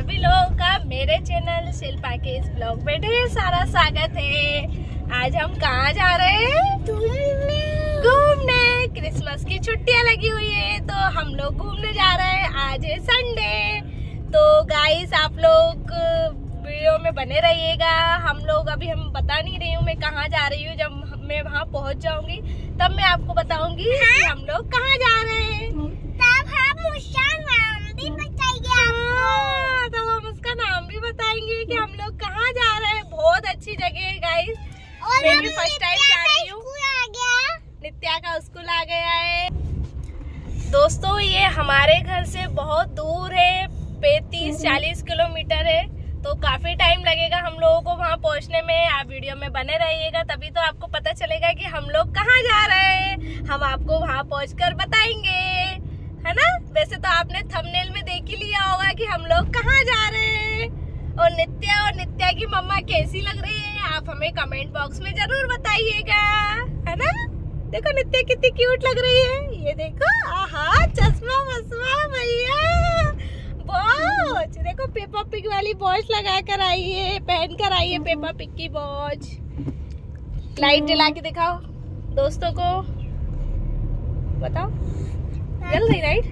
सभी लोगों का मेरे चैनल शिल्पा के इस ब्लॉग में ढेर सारा स्वागत है। आज हम कहाँ जा रहे हैं? घूमने। क्रिसमस की छुट्टियाँ लगी हुई है तो हम लोग घूमने जा रहे हैं। आज है संडे। तो गाइस आप लोग वीडियो में बने रहिएगा। हम बता नहीं रही हूँ मैं कहाँ जा रही हूँ। जब मैं वहाँ पहुँच जाऊंगी तब मैं आपको बताऊंगी कि हम लोग कहाँ जा रहे हैं। तब हम उसका नाम भी बताएंगे आपको। तब हम उसका नाम भी बताएंगे कि हम लोग कहाँ जा रहे हैं। बहुत अच्छी जगह है गाइस। मैं भी फर्स्ट टाइम जा रही हूँ। नित्या का स्कूल आ गया है। दोस्तों ये हमारे घर से बहुत दूर है, 35-40 किलोमीटर है। तो काफी टाइम लगेगा हम लोगों को वहाँ पहुँचने में। आप वीडियो में बने रहिएगा तभी तो आपको पता चलेगा कि हम लोग कहाँ जा रहे हैं। हम आपको वहाँ पहुँचकर बताएंगे, है ना। वैसे तो आपने थंबनेल में देख ही लिया होगा कि हम लोग कहाँ जा रहे हैं। और नित्या की मम्मा कैसी लग रही है आप हमें कमेंट बॉक्स में जरूर बताइएगा, है ना। देखो नित्या कितनी क्यूट लग रही है। ये देखो, आहा चश्मा वस्मा भैया, वॉच देखो, पेपा पिग वाली वॉच लगा कर आई है, पहन कर आई है पेपा पिग की वॉच। लाइट जला के दिखाओ दोस्तों को, बताओ जल रही लाइट?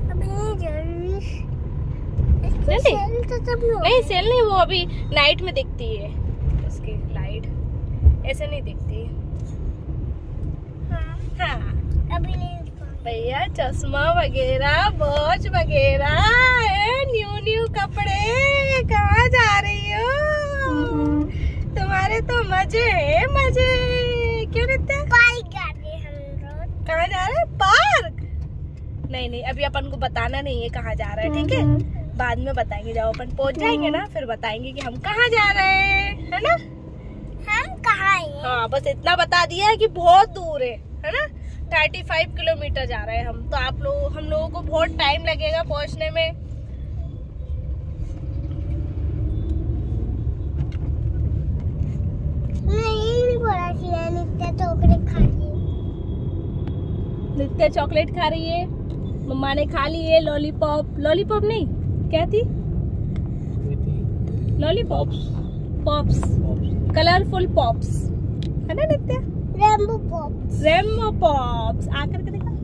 नहीं सेल नहीं, वो अभी नाइट में दिखती है उसकी लाइट, ऐसे नहीं दिखती है। हाँ अभी नहीं भैया चश्मा वगैरह वॉच वगैरह न्यू कपड़े। कहाँ जा रही हो? तुम्हारे तो मजे है मजे। क्यों नित्या? पार्क जा रहे हैं हम लोग। कहाँ जा रहे हैं? पार्क? नहीं अभी अपन को बताना नहीं है कहाँ जा रहे हैं, ठीक है। बाद में बताएंगे, जब अपन पहुँच जाएंगे ना फिर बताएंगे कि हम कहाँ जा रहे हैं, है ना। हम कहाँ हैं? हाँ बस इतना बता दिया है कि बहुत दूर है ना। 35 किलोमीटर जा रहे हैं हम। तो हम लोगों को बहुत टाइम लगेगा पहुंचने में। नहीं बोला कि नित्या चॉकलेट खा रही है। नित्या चॉकलेट खा रही है, मम्मा ने खा ली है लॉलीपॉप। लॉलीपॉप नहीं, क्या थी? लॉलीपॉप्स, पॉप्स, कलरफुल पॉप्स, है ना नित्या। रेम्बो पॉप्स आकर के देखा,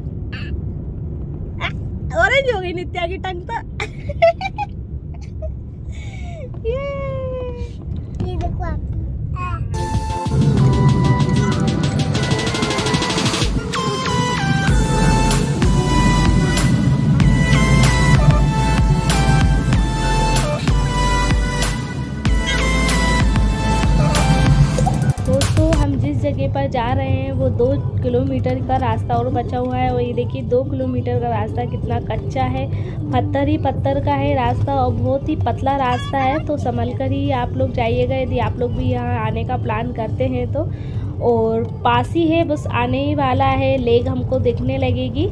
ऑरेंज हो गई नित्या की टंग तो। ये देखो आप। जगह पर जा रहे हैं वो 2 किलोमीटर का रास्ता और बचा हुआ है। और ये देखिए 2 किलोमीटर का रास्ता कितना कच्चा है, पत्थर ही पत्थर का है रास्ता और बहुत ही पतला रास्ता है। तो संभल कर ही आप लोग जाइएगा यदि आप लोग भी यहाँ आने का प्लान करते हैं तो। और पास ही है, बस आने ही वाला है। लेक हमको दिखने लगेगी,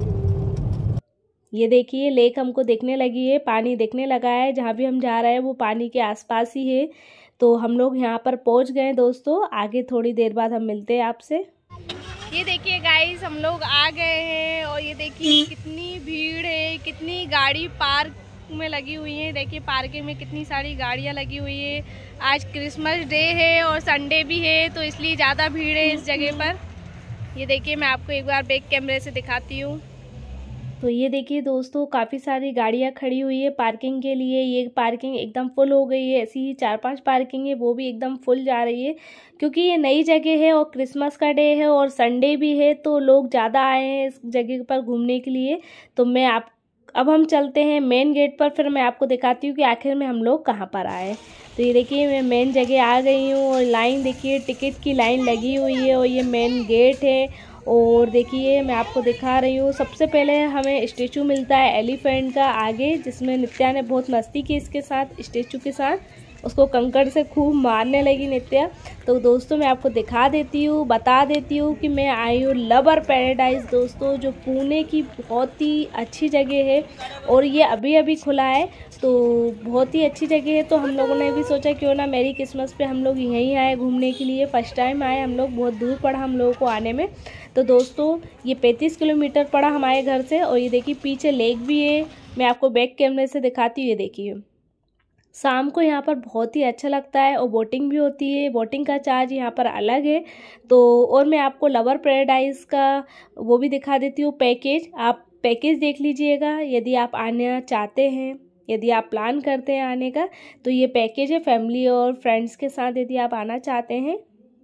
ये देखिए लेक हमको दिखने लगी है, पानी दिखने लगा है। जहाँ भी हम जा रहे हैं वो पानी के आसपास ही है। तो हम लोग यहाँ पर पहुँच गए दोस्तों। आगे थोड़ी देर बाद हम मिलते हैं आपसे। ये देखिए गाइस हम लोग आ गए हैं और ये देखिए कितनी भीड़ है, कितनी गाड़ी पार्क में लगी हुई है। देखिए पार्किंग में कितनी सारी गाड़ियाँ लगी हुई है। आज क्रिसमस डे है और संडे भी है तो इसलिए ज़्यादा भीड़ है इस जगह पर। ये देखिए मैं आपको एक बार बैक कैमरे से दिखाती हूँ। तो ये देखिए दोस्तों काफ़ी सारी गाड़ियाँ खड़ी हुई है पार्किंग के लिए। ये पार्किंग एकदम फुल हो गई है। ऐसी ही 4-5 पार्किंग है वो भी एकदम फुल जा रही है क्योंकि ये नई जगह है और क्रिसमस का डे है और संडे भी है तो लोग ज़्यादा आए हैं इस जगह पर घूमने के लिए। तो अब हम चलते हैं मेन गेट पर, फिर मैं आपको दिखाती हूँ कि आखिर में हम लोग कहाँ पर आए। तो ये देखिए मैं मेन जगह आ गई हूँ और लाइन देखिए, टिकट की लाइन लगी हुई है और ये मेन गेट है। और देखिए मैं आपको दिखा रही हूँ, सबसे पहले हमें स्टेचू मिलता है एलिफेंट का आगे, जिसमें नित्या ने बहुत मस्ती की इसके साथ, स्टेचू के साथ। उसको कंकड़ से खूब मारने लगी नित्या। तो दोस्तों मैं आपको दिखा देती हूँ, बता देती हूँ कि मैं आई हूँ लवर पैराडाइज दोस्तों, जो पुणे की बहुत ही अच्छी जगह है और ये अभी अभी खुला है। तो बहुत ही अच्छी जगह है। तो हम लोगों ने भी सोचा क्यों ना मेरी क्रिसमस पे हम लोग यहीं आए घूमने के लिए। फ़र्स्ट टाइम आए हम लोग, बहुत दूर पड़ा हम लोगों को आने में। तो दोस्तों ये 35 किलोमीटर पड़ा हमारे घर से। और ये देखिए पीछे लेक भी है, मैं आपको बैक कैमरे से दिखाती हूँ। ये देखिए शाम को यहाँ पर बहुत ही अच्छा लगता है और बोटिंग भी होती है। बोटिंग का चार्ज यहाँ पर अलग है। तो और मैं आपको लवर पैराडाइज का वो भी दिखा देती हूँ पैकेज। आप पैकेज देख लीजिएगा यदि आप आना चाहते हैं, यदि आप प्लान करते हैं आने का, तो ये पैकेज है फैमिली और फ्रेंड्स के साथ यदि आप आना चाहते हैं।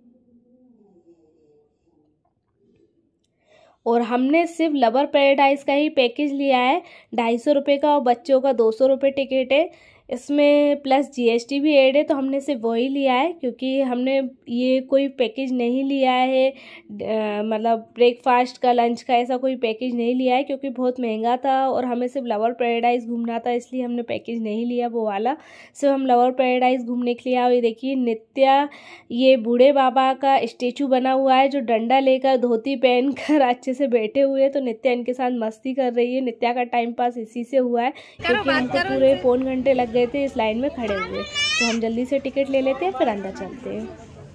और हमने सिर्फ लवर पैराडाइज का ही पैकेज लिया है 250 रुपये का, और बच्चों का 200 रुपये टिकट है। इसमें प्लस GST भी ऐड है, तो हमने सिर्फ वही लिया है, क्योंकि हमने ये कोई पैकेज नहीं लिया है मतलब ब्रेकफास्ट का, लंच का, ऐसा कोई पैकेज नहीं लिया है, क्योंकि बहुत महंगा था और हमें सिर्फ लवर पैराडाइज घूमना था, इसलिए हमने पैकेज नहीं लिया वो वाला। सिर्फ हम लवर पैराडाइज घूमने के लिए आए। ये देखिए नित्या, ये बूढ़े बाबा का स्टेचू बना हुआ है जो डंडा लेकर धोती पहनकर अच्छे से बैठे हुए हैं। तो नित्या इनके साथ मस्ती कर रही है। नित्या का टाइम पास इसी से हुआ है, क्योंकि हमको पूरे पौन घंटे लग गए थे इस लाइन में खड़े हुए। तो हम जल्दी से टिकट ले लेते हैं, फिर अंदर चलते हैं।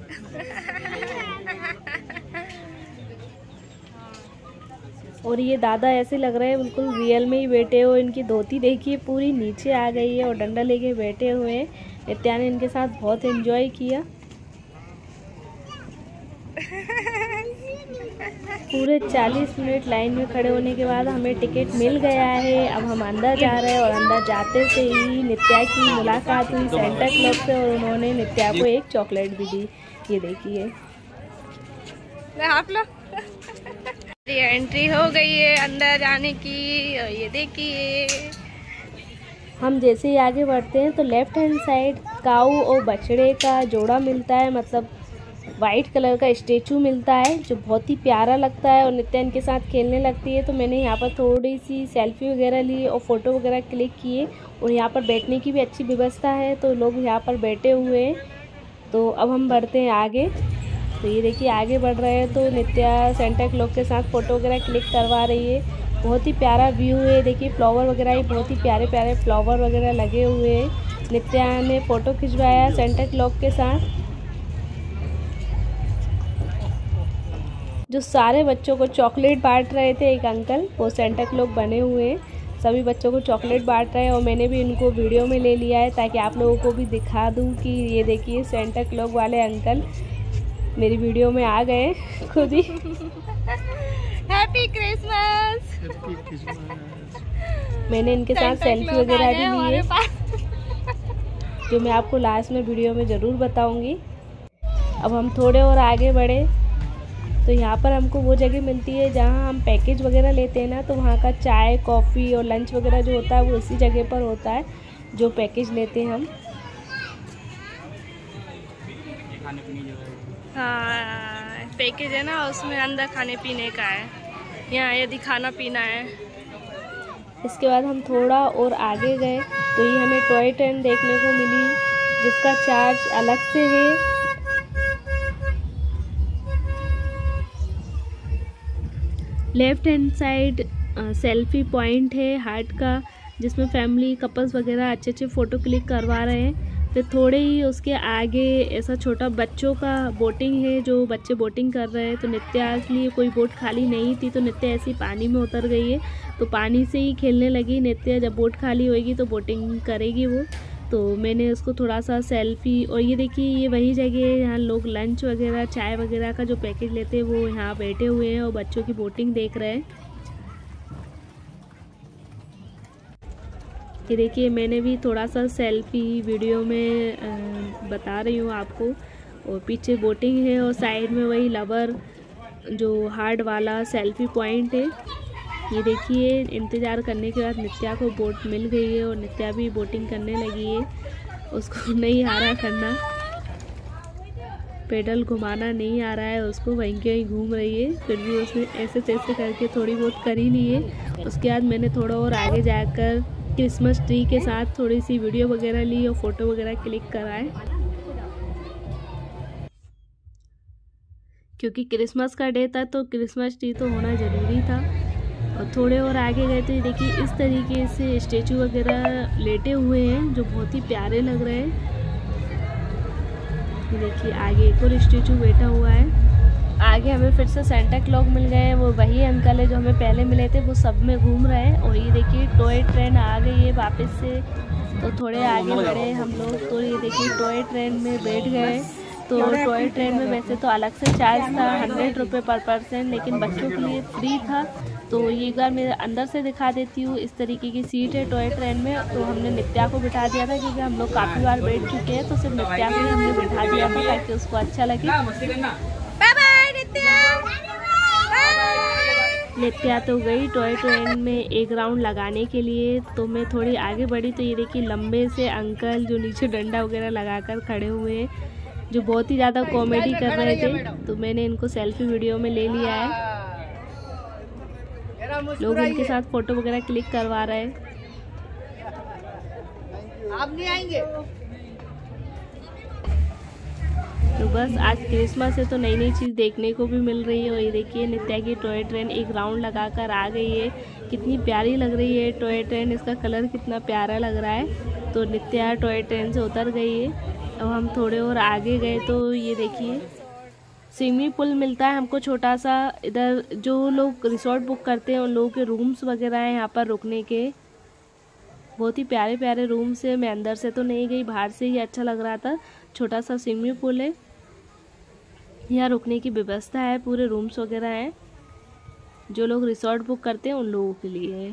और ये दादा ऐसे लग रहे हैं बिल्कुल रियल में ही बैठे हो। इनकी धोती देखिए पूरी नीचे आ गई है और डंडा लेके बैठे हुए हैं। नित्या ने इनके साथ बहुत एंजॉय किया। पूरे 40 मिनट लाइन में खड़े होने के बाद हमें टिकट मिल गया है। अब हम अंदर जा रहे हैं और अंदर जाते से ही नित्या की मुलाकात हुई सेंटा क्लॉज से, और उन्होंने नित्या को एक चॉकलेट भी दी। ये देखिए आप लोग एंट्री हो गई है अंदर जाने की। और ये देखिए हम जैसे ही आगे बढ़ते हैं तो लेफ्ट हैंड साइड काऊ और बछड़े का जोड़ा मिलता है, मतलब वाइट कलर का स्टेचू मिलता है जो बहुत ही प्यारा लगता है। और नित्या इनके साथ खेलने लगती है। तो मैंने यहाँ पर थोड़ी सी सेल्फी वगैरह ली और फ़ोटो वगैरह क्लिक किए। और यहाँ पर बैठने की भी अच्छी व्यवस्था है, तो लोग यहाँ पर बैठे हुए हैं। तो अब हम बढ़ते हैं आगे। तो ये देखिए आगे बढ़ रहे हैं तो नित्या सेंटा क्लॉज के साथ फ़ोटो वगैरह क्लिक करवा रही है। बहुत ही प्यारा व्यू है। देखिए फ्लावर वगैरह ही बहुत ही प्यारे प्यारे फ्लावर वगैरह लगे हुए हैं। नित्या ने फ़ोटो खिंचवाया सेंटा क्लॉज के साथ। जो सारे बच्चों को चॉकलेट बांट रहे थे एक अंकल, वो सेंटा क्लॉज बने हुए हैं, सभी बच्चों को चॉकलेट बांट रहे हैं। और मैंने भी इनको वीडियो में ले लिया है ताकि आप लोगों को भी दिखा दूं कि ये देखिए सेंटा क्लॉज वाले अंकल मेरी वीडियो में आ गए खुद ही। Happy Christmas. मैंने इनके साथ सेल्फी वगैरह भी ली है, जो मैं आपको लास्ट में वीडियो में ज़रूर बताऊंगी। अब हम थोड़े और आगे बढ़े तो यहाँ पर हमको वो जगह मिलती है जहाँ हम पैकेज वगैरह लेते हैं ना, तो वहाँ का चाय कॉफ़ी और लंच वगैरह जो होता है वो इसी जगह पर होता है जो पैकेज लेते हैं हम। हाँ पैकेज है ना, उसमें अंदर खाने पीने का है, यहाँ यदि खाना पीना है। इसके बाद हम थोड़ा और आगे गए तो ये हमें टॉय ट्रेन देखने को मिली, जिसका चार्ज अलग से है। Left hand side selfie point है हार्ट का, जिसमें फैमिली कपल्स वगैरह अच्छे अच्छे फ़ोटो क्लिक करवा रहे हैं। फिर थोड़े ही उसके आगे ऐसा छोटा बच्चों का बोटिंग है, जो बच्चे बोटिंग कर रहे हैं। तो नित्या के लिए कोई बोट खाली नहीं थी, तो नित्या ऐसी पानी में उतर गई है, तो पानी से ही खेलने लगी। नित्या जब बोट खाली होएगी तो बोटिंग करेगी वो। तो मैंने उसको थोड़ा सा सेल्फी। और ये देखिए ये वही जगह है यहाँ लोग लंच वगैरह चाय वगैरह का जो पैकेज लेते हैं वो यहाँ बैठे हुए हैं और बच्चों की बोटिंग देख रहे हैं। ये देखिए मैंने भी थोड़ा सा सेल्फी वीडियो में बता रही हूँ आपको। और पीछे बोटिंग है और साइड में वही लवर जो हार्ड वाला सेल्फी पॉइंट है। ये देखिए इंतज़ार करने के बाद नित्या को बोट मिल गई है और नित्या भी बोटिंग करने लगी है। उसको नहीं आ रहा करना, पेडल घुमाना नहीं आ रहा है उसको, वहीं के वहीं घूम रही है। फिर भी उसने ऐसे तैसे करके थोड़ी बहुत कर ही ली है। उसके बाद मैंने थोड़ा और आगे जाकर क्रिसमस ट्री के साथ थोड़ी सी वीडियो वगैरह ली और फ़ोटो वगैरह क्लिक कराए, क्योंकि क्रिसमस का डे था तो क्रिसमस ट्री तो होना ज़रूरी था। और थोड़े और आगे गए तो देखिए इस तरीके से स्टेचू वगैरह लेटे हुए हैं जो बहुत ही प्यारे लग रहे हैं। ये देखिए आगे एक और स्टेचू बैठा हुआ है। आगे हमें फिर से सेंटा क्लॉज मिल गए। वो वही अंकल है जो हमें पहले मिले थे, वो सब में घूम रहे हैं। और ये देखिए टॉय ट्रेन आ गई है वापस से। तो थोड़े आगे बढ़े हम लोग, तो ये देखिए टॉय ट्रेन में बैठ गए। तो टॉय ट्रेन में वैसे तो अलग से चार्ज था 100 रुपये पर पर्सन, लेकिन बच्चों के लिए फ्री था। तो ये एक बार मैं अंदर से दिखा देती हूँ। इस तरीके की सीट है टॉय ट्रेन में। तो हमने नित्या को बिठा दिया था क्योंकि हम लोग काफ़ी बार बैठ चुके हैं, तो सिर्फ नित्या को ही हमने बिठा दिया था ताकि उसको अच्छा लगे। बाय बाय नित्या। नित्या तो गई टॉय ट्रेन में एक राउंड लगाने के लिए। तो मैं थोड़ी आगे बढ़ी तो ये देखिए लंबे से अंकल जो नीचे डंडा वगैरह लगाकर खड़े हुए हैं, जो बहुत ही ज़्यादा कॉमेडी कर रहे थे। तो मैंने इनको सेल्फी वीडियो में ले लिया है। लोग इनके साथ फोटो वगैरह क्लिक करवा रहे हैं। आप नहीं आएंगे? तो बस आज क्रिसमस है तो नई नई चीज़ देखने को भी मिल रही है। और ये देखिए नित्या की टॉय ट्रेन एक राउंड लगाकर आ गई है। कितनी प्यारी लग रही है टॉय ट्रेन, इसका कलर कितना प्यारा लग रहा है। तो नित्या टॉय ट्रेन से उतर गई है। अब हम थोड़े और आगे गए तो ये देखिए स्विमिंग पूल मिलता है हमको छोटा सा। इधर जो लोग रिसोर्ट बुक करते हैं उन लोगों के रूम्स वगैरह हैं यहाँ पर रुकने के। बहुत ही प्यारे प्यारे रूम्स है। मैं अंदर से तो नहीं गई, बाहर से ही अच्छा लग रहा था। छोटा सा स्विमिंग पूल है, यहाँ रुकने की व्यवस्था है, पूरे रूम्स वगैरह हैं। जो लोग रिसोर्ट बुक करते हैं उन लोगों के लिए है।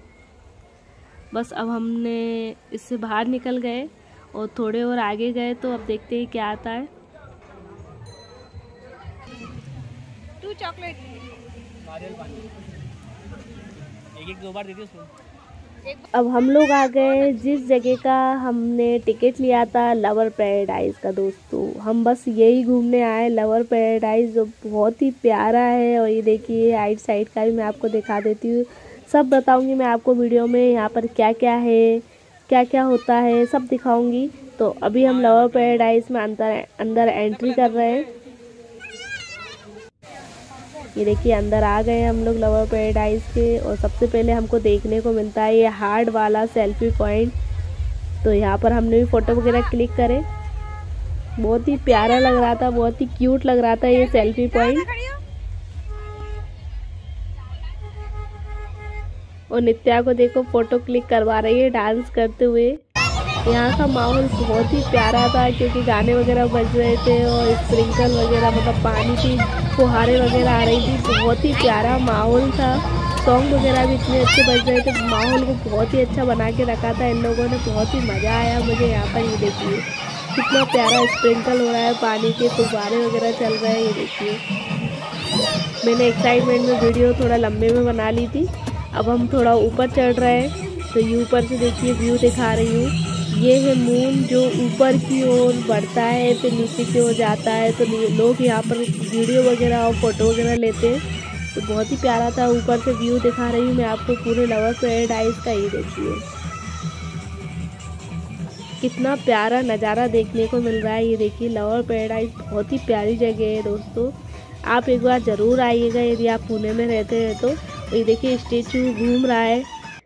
बस अब हमने इससे बाहर निकल गए और थोड़े और आगे गए तो अब देखते हैं क्या आता है। 2 चॉकलेट। नारियल पानी एक 2 बार दे दियो उसको। अब हम लोग आ गए जिस जगह का हमने टिकट लिया था, लवर पैराडाइज का। दोस्तों हम बस यही घूमने आए, लवर पैराडाइज, जो बहुत ही प्यारा है। और ये देखिए राइट साइड का भी मैं आपको दिखा देती हूँ। सब बताऊंगी मैं आपको वीडियो में, यहाँ पर क्या क्या है, क्या क्या होता है, सब दिखाऊंगी। तो अभी हम लवर पैराडाइज में अंदर एंट्री कर रहे हैं। ये देखिए अंदर आ गए हम लोग लवर पैराडाइज के। और सबसे पहले हमको देखने को मिलता है ये हार्ड वाला सेल्फी पॉइंट। तो यहाँ पर हमने भी फ़ोटो वगैरह क्लिक करे। बहुत ही प्यारा लग रहा था, बहुत ही क्यूट लग रहा था ये सेल्फी पॉइंट। और नित्या को देखो फोटो क्लिक करवा रही है डांस करते हुए। यहाँ का माहौल बहुत ही प्यारा था क्योंकि गाने वगैरह बज रहे थे और स्प्रिंकल वगैरह, मतलब पानी की फुहारे वगैरह आ रही थी। बहुत ही प्यारा माहौल था। सॉन्ग वगैरह भी इतने अच्छे बज रहे थे। माहौल को बहुत ही अच्छा बना के रखा था इन लोगों ने। बहुत ही मज़ा आया मुझे यहाँ पर। ये देखिए कितना प्यारा स्प्रिंकल हो रहा है, पानी के फुब्बारे वगैरह चल रहे हैं। ये देखिए मैंने एक्साइटमेंट में वीडियो थोड़ा लंबे में बना ली थी। अब हम थोड़ा वीडियो चढ़ रहे हैं तो ये ऊपर से देखिए व्यू दिखा रही हूँ। ये है मून जो ऊपर की ओर बढ़ता है फिर नीचे की ओर जाता है। तो लोग यहाँ पर वीडियो वगैरह और फोटो वगैरह लेते हैं। तो बहुत ही प्यारा था। ऊपर से व्यू दिखा रही हूँ मैं आपको पूरे लवर पैराडाइज का। ये देखिए कितना प्यारा नज़ारा देखने को मिल रहा है। ये देखिए लवर पैराडाइज बहुत ही प्यारी जगह है दोस्तों। आप एक बार ज़रूर आइएगा यदि आप पुणे में रहते हैं तो। ये देखिए स्टैचू घूम रहा है।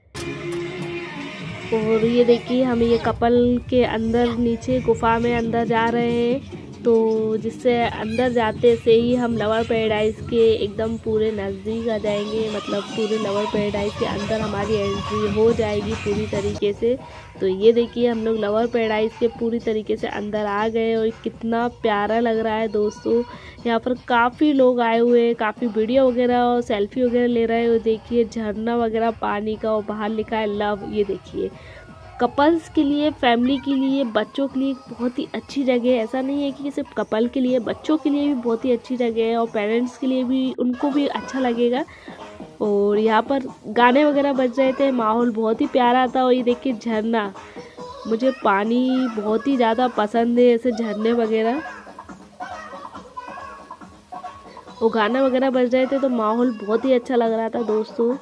और ये देखिए हम ये कपल के अंदर नीचे गुफा में अंदर जा रहे हैं। तो जिससे अंदर जाते से ही हम लवर पैराडाइज के एकदम पूरे नज़दीक आ जाएंगे। मतलब पूरे लवर पैराडाइज के अंदर हमारी एंट्री हो जाएगी पूरी तरीके से। तो ये देखिए हम लोग लवर पैराडाइज के पूरी तरीके से अंदर आ गए और कितना प्यारा लग रहा है दोस्तों। यहाँ पर काफ़ी लोग आए हुए हैं, काफ़ी वीडियो वगैरह और सेल्फी वगैरह ले रहे हैं। और देखिए झरना वगैरह पानी का, और बाहर लिखा है लव। ये देखिए कपल्स के लिए, फैमिली के लिए, बच्चों के लिए बहुत ही अच्छी जगह है। ऐसा नहीं है कि सिर्फ कपल के लिए, बच्चों के लिए भी बहुत ही अच्छी जगह है और पेरेंट्स के लिए भी, उनको भी अच्छा लगेगा। और यहाँ पर गाने वगैरह बज रहे थे, माहौल बहुत ही प्यारा था। और ये देखिए झरना, मुझे पानी बहुत ही ज़्यादा पसंद है, ऐसे झरने वगैरह। वो गाना वगैरह बज रहे थे तो माहौल बहुत ही अच्छा लग रहा था दोस्तों।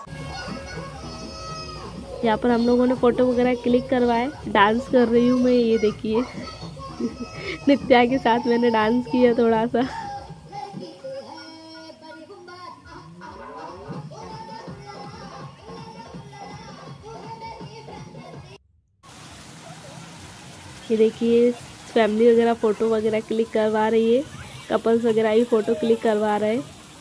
यहाँ पर हम लोगों ने फ़ोटो वगैरह क्लिक करवाए। डांस कर रही हूँ मैं, ये देखिए नित्या के साथ मैंने डांस किया थोड़ा सा। ये देखिए फैमिली वगैरह फ़ोटो वगैरह क्लिक करवा रही है। कपल्स वगैरह ही फ़ोटो क्लिक करवा रहे हैं।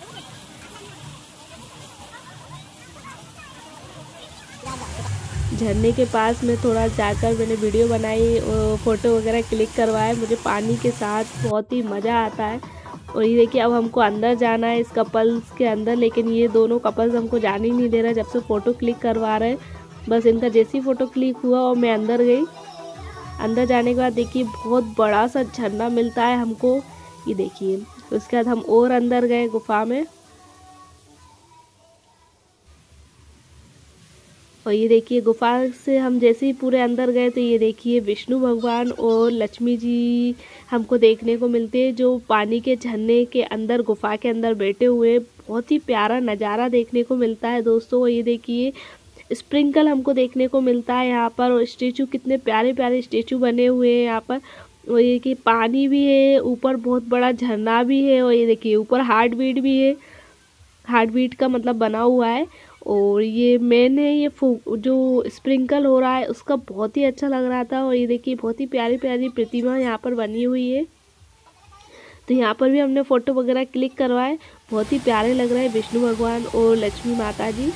झरने के पास में थोड़ा जाकर मैंने वीडियो बनाई और फ़ोटो वगैरह क्लिक करवाए। मुझे पानी के साथ बहुत ही मज़ा आता है। और ये देखिए अब हमको अंदर जाना है इस कपल्स के अंदर, लेकिन ये दोनों कपल्स हमको जाने ही नहीं दे रहा जब से फ़ोटो क्लिक करवा रहे हैं। बस इनका जैसी फ़ोटो क्लिक हुआ और मैं अंदर गई। अंदर जाने के बाद देखिए बहुत बड़ा सा झरना मिलता है हमको, ये देखिए। उसके बाद हम और अंदर गए गुफा में, और ये देखिए गुफा से हम जैसे ही पूरे अंदर गए तो ये देखिए विष्णु भगवान और लक्ष्मी जी हमको देखने को मिलते हैं, जो पानी के झरने के अंदर गुफा के अंदर बैठे हुए। बहुत ही प्यारा नज़ारा देखने को मिलता है दोस्तों। और ये देखिए स्प्रिंकल हमको देखने को मिलता है यहाँ पर, और स्टेचू कितने प्यारे प्यारे स्टेचू बने हुए हैं यहाँ पर। और ये कि पानी भी है, ऊपर बहुत बड़ा झरना भी है, और ये देखिए ऊपर हार्ट बीट भी है, हार्ट बीट का मतलब बना हुआ है। और ये मैंने ये जो स्प्रिंकल हो रहा है उसका बहुत ही अच्छा लग रहा था। और ये देखिए बहुत ही प्यारी प्यारी प्रतिमा यहाँ पर बनी हुई है, तो यहाँ पर भी हमने फ़ोटो वगैरह क्लिक करवाए। बहुत ही प्यारे लग रहे हैं विष्णु भगवान और लक्ष्मी माता जी।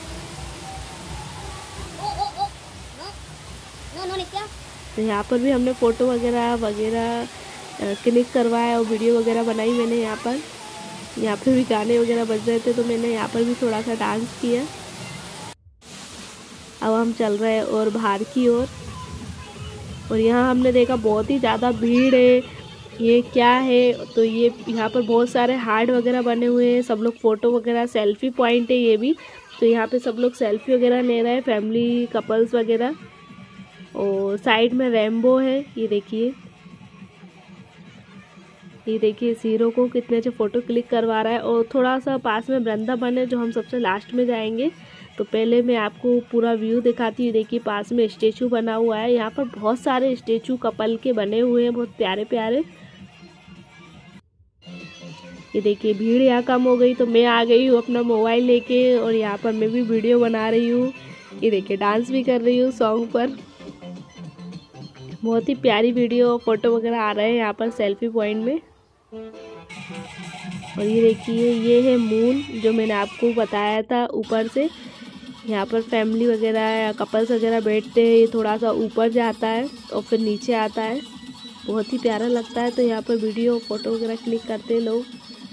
तो यहाँ पर भी हमने फ़ोटो वगैरह क्लिक करवाया और वीडियो वगैरह बनाई मैंने यहाँ पर। यहाँ पे भी गाने वगैरह बज रहे थे तो मैंने यहाँ पर भी थोड़ा सा डांस किया। अब हम चल रहे हैं और बाहर की ओर, और यहाँ हमने देखा बहुत ही ज़्यादा भीड़ है। ये क्या है, तो ये यहाँ पर बहुत सारे हार्ट वगैरह बने हुए हैं। सब लोग फ़ोटो वगैरह, सेल्फी पॉइंट है ये भी, तो यहाँ पे सब लोग सेल्फी वगैरह ले रहे हैं, फैमिली कपल्स वगैरह। और साइड में रेम्बो है, ये देखिए हीरो को कितने अच्छे फ़ोटो क्लिक करवा रहा है। और थोड़ा सा पास में वृंदावन है जो हम सबसे लास्ट में जाएंगे। तो पहले मैं आपको पूरा व्यू दिखाती हूँ। देखिए पास में स्टेचू बना हुआ है, यहाँ पर बहुत सारे स्टेचू कपल के बने हुए हैं, बहुत प्यारे प्यारे। ये देखिए भीड़ यहाँ कम हो गई तो मैं आ गई हूँ अपना मोबाइल लेके, और यहाँ पर मैं भी वीडियो बना रही हूँ। ये देखिए डांस भी कर रही हूँ सॉन्ग पर। बहुत ही प्यारी वीडियो फ़ोटो वगैरह आ रहे हैं यहाँ पर सेल्फी पॉइंट में। और ये देखिए ये है मून जो मैंने आपको बताया था ऊपर से। यहाँ पर फैमिली वगैरह या कपल्स वगैरह बैठते हैं। ये थोड़ा सा ऊपर जाता है और फिर नीचे आता है, बहुत ही प्यारा लगता है। तो यहाँ पर वीडियो फ़ोटो वगैरह क्लिक करते हैं लोग।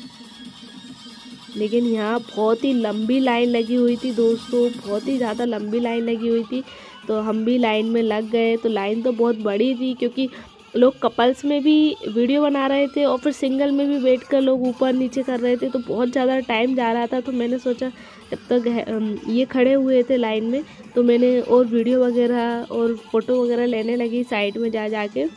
लेकिन यहाँ बहुत ही लंबी लाइन लगी हुई थी दोस्तों, बहुत ही ज़्यादा लंबी लाइन लगी हुई थी। तो हम भी लाइन में लग गए। तो लाइन तो बहुत बड़ी थी क्योंकि लोग कपल्स में भी वीडियो बना रहे थे और फिर सिंगल में भी बैठकर लोग ऊपर नीचे कर रहे थे, तो बहुत ज़्यादा टाइम जा रहा था। तो मैंने सोचा जब तक ये खड़े हुए थे लाइन में, तो मैंने और वीडियो वगैरह और फ़ोटो वगैरह लेने लगी साइड में जा के।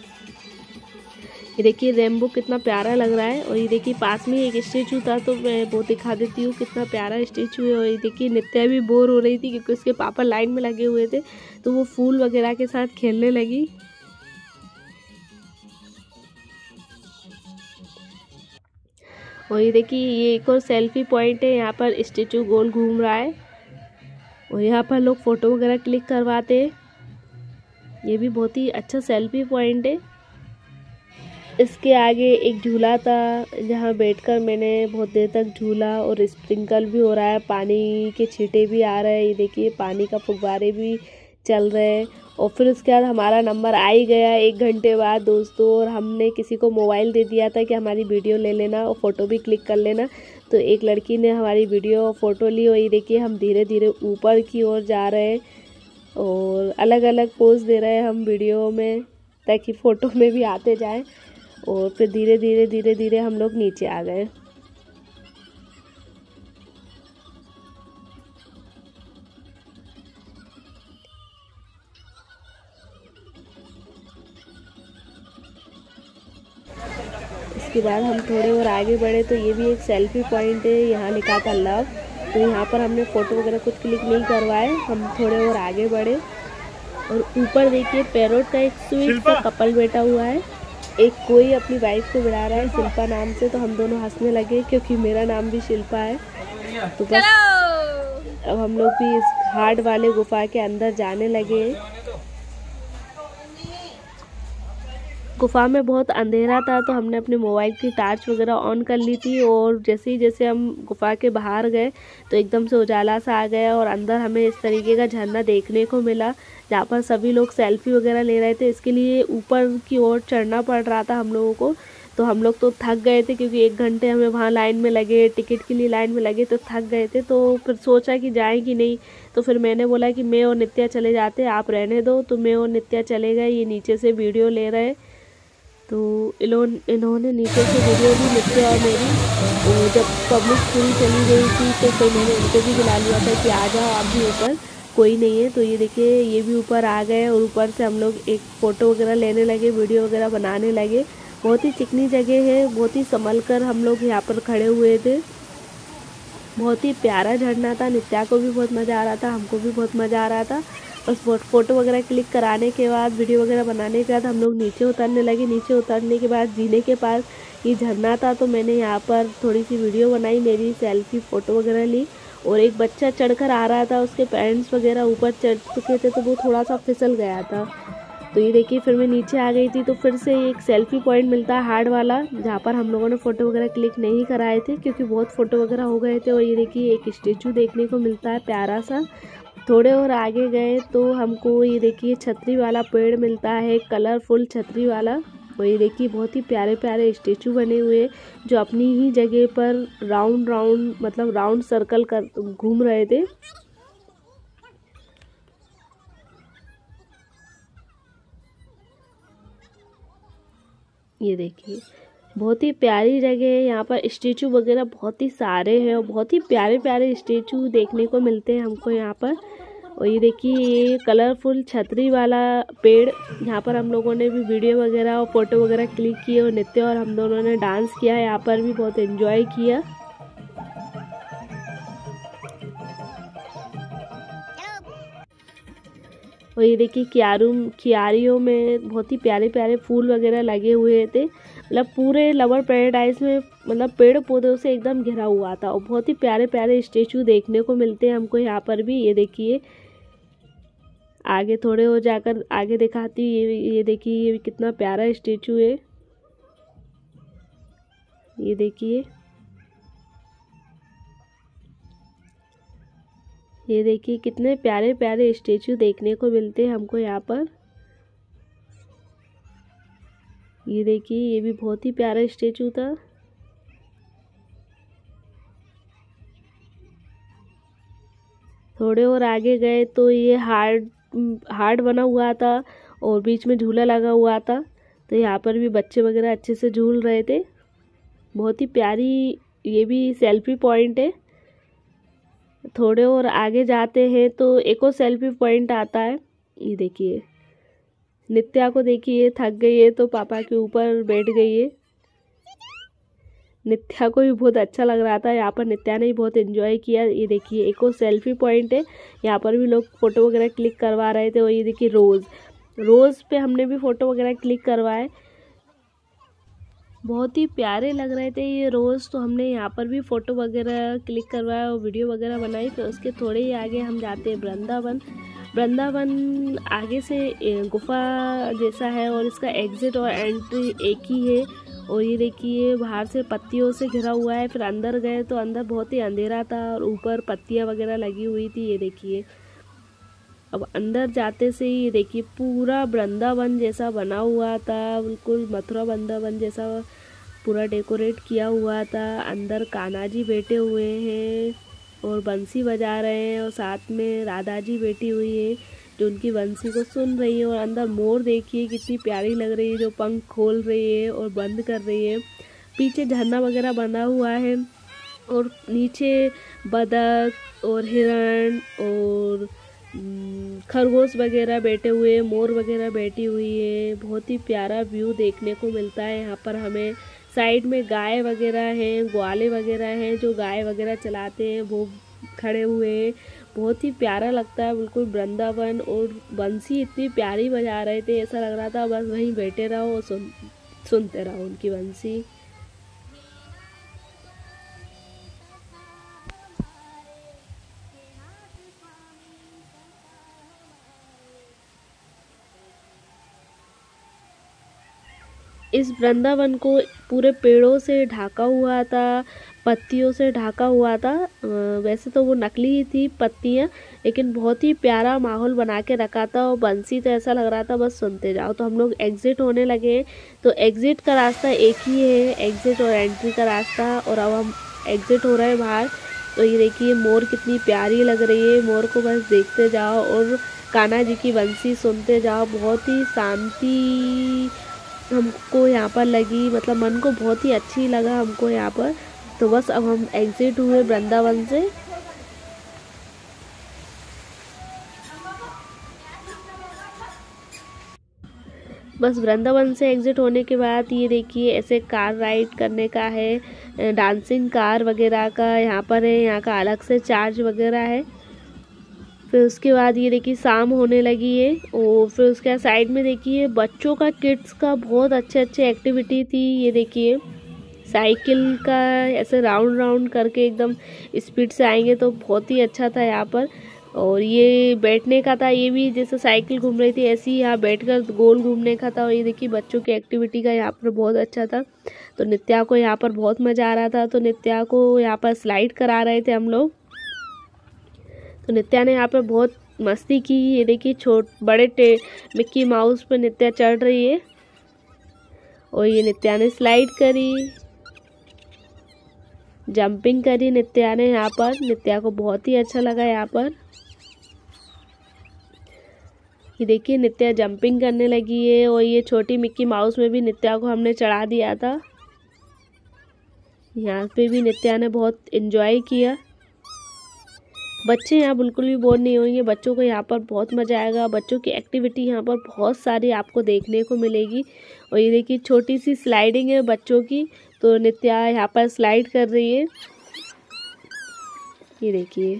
ये देखिए रेम्बो कितना प्यारा लग रहा है। और ये देखिए पास में एक स्टेचू था, तो मैं वो दिखा देती हूँ कितना प्यारा स्टेचू है। और ये देखिए नित्या भी बोर हो रही थी क्योंकि उसके पापा लाइन में लगे हुए थे, तो वो फूल वगैरह के साथ खेलने लगी। और ये देखिए ये एक और सेल्फी पॉइंट है, यहाँ पर स्टेचू गोल घूम रहा है और यहाँ पर लोग फ़ोटो वगैरह क्लिक करवाते हैं। ये भी बहुत ही अच्छा सेल्फी पॉइंट है। इसके आगे एक झूला था जहाँ बैठकर मैंने बहुत देर तक झूला, और स्प्रिंकल भी हो रहा है, पानी के छींटे भी आ रहे हैं। ये देखिए पानी का फुब्बारे भी चल रहे हैं। और फिर उसके बाद हमारा नंबर आ ही गया 1 घंटे बाद दोस्तों, और हमने किसी को मोबाइल दे दिया था कि हमारी वीडियो ले लेना और फ़ोटो भी क्लिक कर लेना। तो एक लड़की ने हमारी वीडियो और फ़ोटो ली। और ये देखिए हम धीरे धीरे ऊपर की ओर जा रहे हैं और अलग अलग पोज दे रहे हैं हम वीडियो में ताकि फ़ोटो में भी आते जाएँ। और फिर धीरे धीरे हम लोग नीचे आ गए। इसके बाद हम थोड़े और आगे बढ़े तो ये भी एक सेल्फी पॉइंट है, यहाँ लिखा था लव। तो यहाँ पर हमने फ़ोटो वगैरह कुछ क्लिक नहीं करवाए, हम थोड़े और आगे बढ़े। और ऊपर देखिए पैरोट का एक स्वीट सा कपल बैठा हुआ है, एक कोई अपनी वाइफ को बुला रहा है शिल्पा नाम से। तो हम दोनों हंसने लगे क्योंकि मेरा नाम भी शिल्पा है। तो बस अब हम लोग भी इस हार्ट वाले गुफा के अंदर जाने लगे। गुफा में बहुत अंधेरा था तो हमने अपने मोबाइल की टॉर्च वगैरह ऑन कर ली थी, और जैसे हम गुफा के बाहर गए तो एकदम से उजाला सा आ गया और अंदर हमें इस तरीके का झरना देखने को मिला जहाँ पर सभी लोग सेल्फी वगैरह ले रहे थे। इसके लिए ऊपर की ओर चढ़ना पड़ रहा था हम लोगों को, तो हम लोग तो थक गए थे क्योंकि 1 घंटे हमें वहाँ लाइन में लगे, टिकट के लिए लाइन में लगे, तो थक गए थे। तो फिर सोचा कि जाएं कि नहीं, तो फिर मैंने बोला कि मैं और नित्या चले जाते, आप रहने दो। तो मैं और नित्या चले गए, ये नीचे से वीडियो ले रहे। तो इन्होंने नीचे से वीडियो ली, नित्या और मेरी। और जब पब्लिक पूरी चली गई थी तो फिर मैंने उनको भी बुला लिया था कि आ जाओ आप भी ऊपर, कोई नहीं है। तो ये देखिए ये भी ऊपर आ गए और ऊपर से हम लोग एक फ़ोटो वगैरह लेने लगे, वीडियो वगैरह बनाने लगे। बहुत ही चिकनी जगह है, बहुत ही संभल कर हम लोग यहाँ पर खड़े हुए थे। बहुत ही प्यारा झरना था, नित्या को भी बहुत मज़ा आ रहा था, हमको भी बहुत मज़ा आ रहा था। बस फ़ोटो वगैरह क्लिक कराने के बाद, वीडियो वगैरह बनाने के बाद हम लोग नीचे उतरने लगे। नीचे उतरने के बाद जीने के पास ये झरना था, तो मैंने यहाँ पर थोड़ी सी वीडियो बनाई, मेरी सेल्फी फ़ोटो वगैरह ली। और एक बच्चा चढ़कर आ रहा था, उसके पेरेंट्स वगैरह ऊपर चढ़ चुके थे तो वो थोड़ा सा फिसल गया था। तो ये देखिए फिर मैं नीचे आ गई थी, तो फिर से एक सेल्फी पॉइंट मिलता है हार्ड वाला, जहाँ पर हम लोगों ने फ़ोटो वगैरह क्लिक नहीं कराए थे क्योंकि बहुत फ़ोटो वगैरह हो गए थे। और ये देखिए एक स्टेचू देखने को मिलता है प्यारा सा। थोड़े और आगे गए तो हमको ये देखिए छतरी वाला पेड़ मिलता है, कलरफुल छतरी वाला। और ये देखिए बहुत ही प्यारे प्यारे स्टेचू बने हुए जो अपनी ही जगह पर राउंड राउंड मतलब राउंड सर्कल कर घूम रहे थे। ये देखिए बहुत ही प्यारी जगह है, यहाँ पर स्टेचू वगैरह बहुत ही सारे हैं और बहुत ही प्यारे प्यारे स्टेचू देखने को मिलते हैं हमको यहाँ पर। और ये देखिए ये कलरफुल छतरी वाला पेड़, यहाँ पर हम लोगों ने भी वीडियो वगैरह और फोटो वगैरह क्लिक किए और नित्या और हम दोनों ने डांस किया, यहाँ पर भी बहुत एंजॉय किया। और ये देखिए क्यारियों में बहुत ही प्यारे प्यारे फूल वगैरह लगे हुए थे, मतलब पूरे लवर पैराडाइज में मतलब पेड़ पौधों से एकदम घिरा हुआ था। और बहुत ही प्यारे प्यारे स्टेचू देखने को मिलते हैं हमको यहाँ पर भी। ये देखिए आगे थोड़े हो जाकर आगे दिखाती, ये देखिए ये कितना प्यारा स्टेचू है। ये देखिए ये देखिए कितने प्यारे प्यारे स्टेचू देखने को मिलते हैं हमको यहाँ पर। ये देखिए ये भी बहुत ही प्यारा स्टेचू था। थोड़े और आगे गए तो ये हार्ड बना हुआ था और बीच में झूला लगा हुआ था, तो यहाँ पर भी बच्चे वगैरह अच्छे से झूल रहे थे। बहुत ही प्यारी ये भी सेल्फी पॉइंट है। थोड़े और आगे जाते हैं तो एक और सेल्फी पॉइंट आता है। ये देखिए नित्या को देखिए थक गई है तो पापा के ऊपर बैठ गई है। नित्या को भी बहुत अच्छा लग रहा था, यहाँ पर नित्या ने भी बहुत एंजॉय किया। ये देखिए एक और सेल्फी पॉइंट है, यहाँ पर भी लोग फ़ोटो वगैरह क्लिक करवा रहे थे। और ये देखिए रोज़ पे हमने भी फ़ोटो वगैरह क्लिक करवाए, बहुत ही प्यारे लग रहे थे ये रोज़। तो हमने यहाँ पर भी फ़ोटो वगैरह क्लिक करवाया और वीडियो वगैरह बनाई। फिर उसके थोड़े ही आगे हम जाते हैं वृंदावन आगे से गुफा जैसा है और इसका एग्ज़िट और एंट्री एक ही है। और ये देखिए बाहर से पत्तियों से घिरा हुआ है। फिर अंदर गए तो अंदर बहुत ही अंधेरा था और ऊपर पत्तियाँ वगैरह लगी हुई थी। ये देखिए अब अंदर जाते से ही ये देखिए पूरा वृंदावन जैसा बना हुआ था, बिल्कुल मथुरा वृंदावन जैसा पूरा डेकोरेट किया हुआ था। अंदर कान्हा जी बैठे हुए हैं और बंसी बजा रहे हैं और साथ में राधा जी बैठी हुई है जो उनकी बंसी को सुन रही है। और अंदर मोर देखिए कितनी प्यारी लग रही है जो पंख खोल रही है और बंद कर रही है। पीछे झरना वगैरह बना हुआ है और नीचे बतख और हिरण और खरगोश वगैरह बैठे हुए, मोर वगैरह बैठी हुई है। बहुत ही प्यारा व्यू देखने को मिलता है यहाँ पर हमें। साइड में गाय वगैरह हैं, ग्वाले वगैरह हैं जो गाय वगैरह चलाते हैं, वो खड़े हुए हैं। बहुत ही प्यारा लगता है बिल्कुल वृंदावन। और बंसी इतनी प्यारी बजा रहे थे, ऐसा लग रहा था बस वहीं बैठे रहो और सुनते रहो उनकी बंसी। इस वृंदावन को पूरे पेड़ों से ढका हुआ था, पत्तियों से ढका हुआ था। वैसे तो वो नकली ही थी पत्तियाँ, लेकिन बहुत ही प्यारा माहौल बना के रखा था। और बंसी तो ऐसा लग रहा था बस सुनते जाओ। तो हम लोग एग्ज़िट होने लगे। तो एग्ज़िट का रास्ता एक ही है, एग्ज़िट और एंट्री का रास्ता। और अब हम एग्ज़िट हो रहे हैं बाहर। तो ये देखिए मोर कितनी प्यारी लग रही है, मोर को बस देखते जाओ और कान्हा जी की बंसी सुनते जाओ। बहुत ही शांति हमको यहाँ पर लगी, मतलब मन को बहुत ही अच्छी लगा हमको यहाँ पर। तो बस अब हम एग्ज़िट हुए वृंदावन से। बस वृंदावन से एग्ज़िट होने के बाद ये देखिए ऐसे कार राइड करने का है, डांसिंग कार वगैरह का यहाँ पर है, यहाँ का अलग से चार्ज वगैरह है। फिर उसके बाद ये देखिए शाम होने लगी है। और फिर उसके साइड में देखिए बच्चों का किड्स का बहुत अच्छे एक्टिविटी थी। ये देखिए साइकिल का ऐसे राउंड राउंड करके एकदम स्पीड से आएंगे तो बहुत ही अच्छा था यहाँ पर। और ये बैठने का था, ये भी जैसे साइकिल घूम रही थी ऐसे ही यहाँ बैठकर गोल घूमने का था। और ये देखिए बच्चों की एक्टिविटी का यहाँ पर बहुत अच्छा था। तो नित्या को यहाँ पर बहुत मज़ा आ रहा था। तो नित्या को यहाँ पर स्लाइड करा रहे थे हम लोग। तो नित्या ने यहाँ पर बहुत मस्ती की। ये देखिए बड़े मिक्की माउस पर नित्या चढ़ रही है। और ये नित्या ने स्लाइड करी, जंपिंग करी नित्या ने यहाँ पर। नित्या को बहुत ही अच्छा लगा यहाँ पर। ये देखिए नित्या जंपिंग करने लगी है। और ये छोटी मिक्की माउस में भी नित्या को हमने चढ़ा दिया था। यहाँ पे भी नित्या ने बहुत एंजॉय किया। बच्चे यहाँ बिल्कुल भी बोर नहीं होंगे, बच्चों को यहाँ पर बहुत मज़ा आएगा। बच्चों की एक्टिविटी यहाँ पर बहुत सारी आपको देखने को मिलेगी। और ये देखिए छोटी सी स्लाइडिंग है बच्चों की। तो नित्या यहाँ पर स्लाइड कर रही है। ये देखिए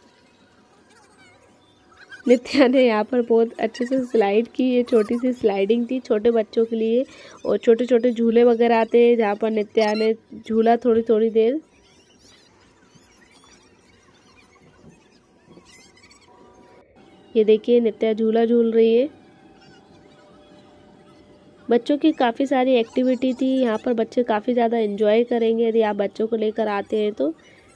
नित्या ने यहाँ पर बहुत अच्छे से स्लाइड की। ये छोटी सी स्लाइडिंग थी छोटे बच्चों के लिए। और छोटे छोटे झूले वगैरह आते हैं जहाँ पर नित्या ने झूला थोड़ी देर। ये देखिए नित्या झूला झूल रही है। बच्चों की काफ़ी सारी एक्टिविटी थी यहाँ पर। बच्चे काफ़ी ज़्यादा एंजॉय करेंगे यदि आप बच्चों को लेकर आते हैं तो।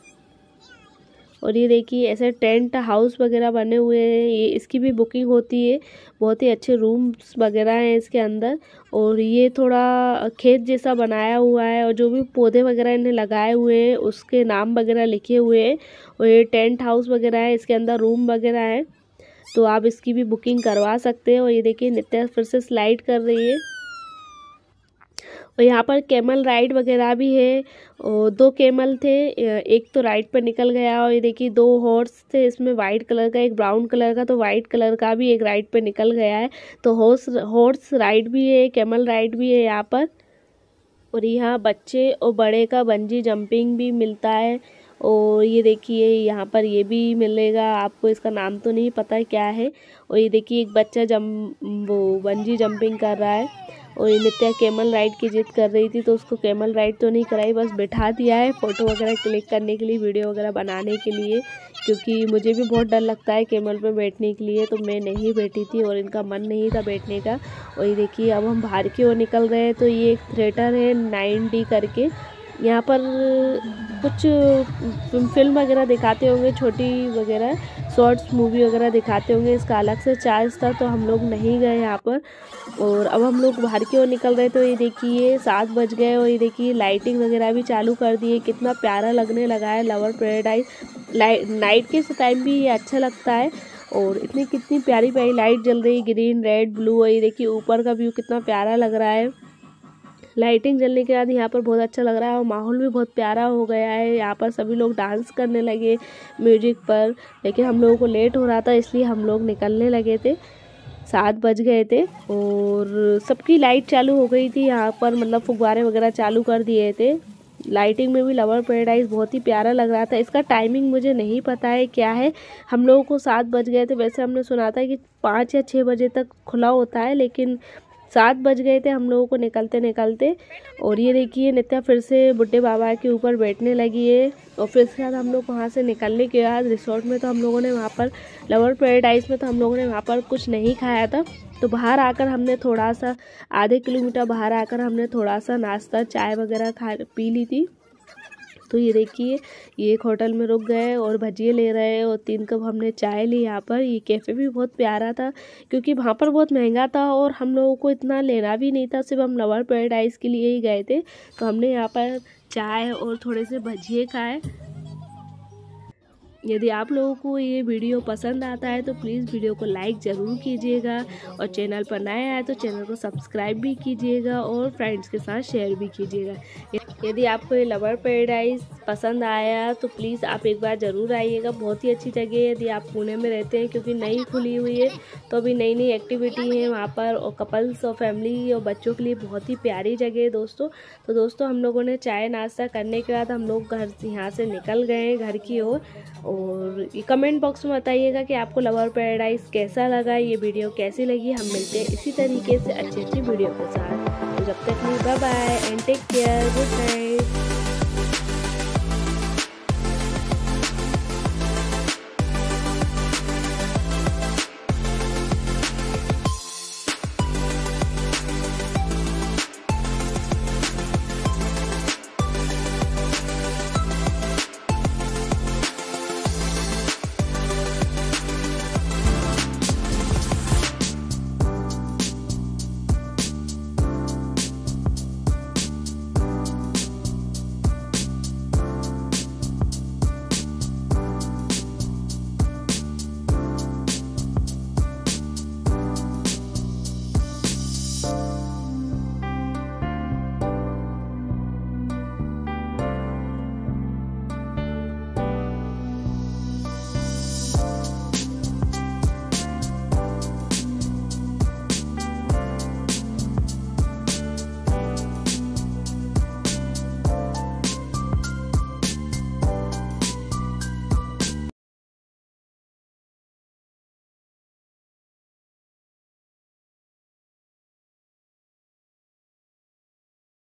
और ये देखिए ऐसे टेंट हाउस वगैरह बने हुए हैं, ये इसकी भी बुकिंग होती है। बहुत ही अच्छे रूम्स वगैरह हैं इसके अंदर। और ये थोड़ा खेत जैसा बनाया हुआ है। और जो भी पौधे वगैरह इन्हें लगाए हुए हैं उसके नाम वगैरह लिखे हुए हैं। और ये टेंट हाउस वगैरह है, इसके अंदर रूम वगैरह है। तो आप इसकी भी बुकिंग करवा सकते हैं। और ये देखिए नित्या फिर से स्लाइड कर रही है। और यहाँ पर कैमल राइड वगैरह भी है। और 2 कैमल थे, एक तो राइड पर निकल गया। और ये देखिए 2 हॉर्स थे, इसमें वाइट कलर का एक ब्राउन कलर का। तो वाइट कलर का भी एक राइड पे निकल गया है। तो हॉर्स राइड भी है, कैमल राइड भी है यहाँ पर। और यहाँ बच्चे और बड़े का बंजी जंपिंग भी मिलता है। और ये देखिए यहाँ पर ये भी मिलेगा आपको, इसका नाम तो नहीं पता क्या है। और ये देखिए एक बच्चा वो बंजी जंपिंग कर रहा है। और ये नित्या कैमल राइड की जिद कर रही थी तो उसको कैमल राइड तो नहीं कराई, बस बिठा दिया है फ़ोटो वगैरह क्लिक करने के लिए, वीडियो वगैरह बनाने के लिए। क्योंकि मुझे भी बहुत डर लगता है कैमल पे बैठने के लिए, तो मैं नहीं बैठी थी और इनका मन नहीं था बैठने का। और ये देखिए अब हम बाहर की ओर निकल रहे हैं। तो ये एक थिएटर है 9D करके, यहाँ पर कुछ फिल्म वगैरह दिखाते होंगे, छोटी वगैरह शॉर्ट्स मूवी वगैरह दिखाते होंगे। इसका अलग से चार्ज था तो हम लोग नहीं गए यहाँ पर। और अब हम लोग बाहर की ओर निकल रहे। तो ये देखिए 7 बज गए। और ये देखिए लाइटिंग वगैरह भी चालू कर दी है, कितना प्यारा लगने लगा है लवर पैराडाइज। नाइट के टाइम भी ये अच्छा लगता है। और कितनी प्यारी प्यारी लाइट जल रही है, ग्रीन रेड ब्लू। और ये देखिए ऊपर का व्यू कितना प्यारा लग रहा है। लाइटिंग जलने के बाद यहाँ पर बहुत अच्छा लग रहा है और माहौल भी बहुत प्यारा हो गया है। यहाँ पर सभी लोग डांस करने लगे म्यूजिक पर। लेकिन हम लोगों को लेट हो रहा था इसलिए हम लोग निकलने लगे थे, 7 बज गए थे। और सबकी लाइट चालू हो गई थी यहाँ पर, मतलब फुब्बारे वगैरह चालू कर दिए थे। लाइटिंग में भी लवर पैराडाइज बहुत ही प्यारा लग रहा था। इसका टाइमिंग मुझे नहीं पता है क्या है। हम लोगों को 7 बज गए थे, वैसे हमने सुना था कि 5 या 6 बजे तक खुला होता है, लेकिन 7 बज गए थे हम लोगों को निकलते निकलते। और ये देखिए नित्या फिर से बुड्ढे बाबा के ऊपर बैठने लगी है। और फिर इसके बाद हम लोग वहाँ से निकलने के बाद रिसोर्ट में तो हम लोगों ने वहाँ पर लवर पैराडाइज में तो हम लोगों ने वहाँ पर कुछ नहीं खाया था। तो बाहर आकर हमने थोड़ा सा आधे किलोमीटर बाहर आकर हमने थोड़ा सा नाश्ता चाय वगैरह पी ली थी। तो ये देखिए ये एक होटल में रुक गए और भजिए ले रहे हैं और 3 कप हमने चाय ली यहाँ पर। ये कैफ़े भी बहुत प्यारा था क्योंकि वहाँ पर बहुत महंगा था और हम लोगों को इतना लेना भी नहीं था, सिर्फ हम लवर पैराडाइज के लिए ही गए थे। तो हमने यहाँ पर चाय और थोड़े से भजिए खाए। यदि आप लोगों को ये वीडियो पसंद आता है तो प्लीज़ वीडियो को लाइक ज़रूर कीजिएगा और चैनल पर नए आए तो चैनल को सब्सक्राइब भी कीजिएगा और फ्रेंड्स के साथ शेयर भी कीजिएगा। यदि आपको ये लवर पैराडाइज पसंद आया तो प्लीज़ आप एक बार ज़रूर आइएगा। बहुत ही अच्छी जगह है यदि आप पुणे में रहते हैं, क्योंकि नई खुली हुई है तो अभी नई नई एक्टिविटी है वहाँ पर और कपल्स और फैमिली और बच्चों के लिए बहुत ही प्यारी जगह है दोस्तों। तो दोस्तों हम लोगों ने चाय नाश्ता करने के बाद हम लोग घर यहाँ से निकल गए घर की ओर। और कमेंट बॉक्स में बताइएगा कि आपको लवर पैराडाइज कैसा लगा, ये वीडियो कैसी लगी। हम मिलते हैं इसी तरीके से अच्छी वीडियो के साथ। तो जब तक bye bye and take care, good night.